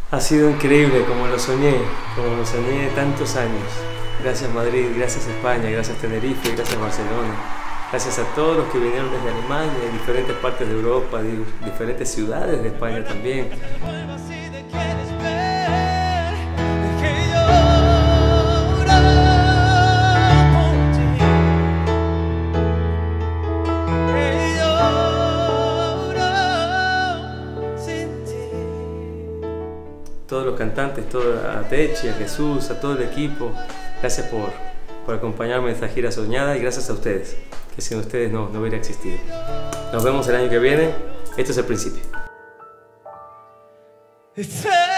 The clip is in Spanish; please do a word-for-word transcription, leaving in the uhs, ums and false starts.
Ha sido increíble, como lo soñé, como lo soñé tantos años. Gracias Madrid, gracias España, gracias Tenerife, gracias Barcelona. Gracias a todos los que vinieron desde Alemania, de diferentes partes de Europa, de diferentes ciudades de España también. Todos los cantantes, todo, a Techi, a Jesús, a todo el equipo, gracias por, por acompañarme en esta gira soñada y gracias a ustedes, que sin ustedes no, no hubiera existido. Nos vemos el año que viene, esto es el principio.